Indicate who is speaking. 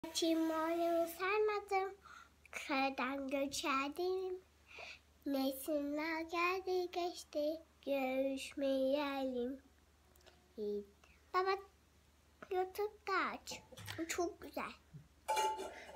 Speaker 1: Çimolunu sarmadım, karadan göçerdim. Mevsimler geldi geçti, görüşmeyelim. Baba, YouTube'da aç. Bu çok güzel.